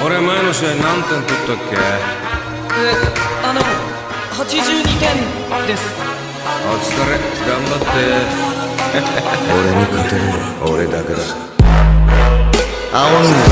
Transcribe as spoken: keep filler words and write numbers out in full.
俺前の試合何点取ったっけ？ え、あのはちじゅうにてんです。 お疲れ、頑張って俺に勝てるのは俺だけだ。青鬼